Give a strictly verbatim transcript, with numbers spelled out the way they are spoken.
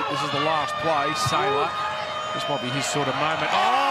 think this is the last play. Sailor, this might be his sort of moment. Oh!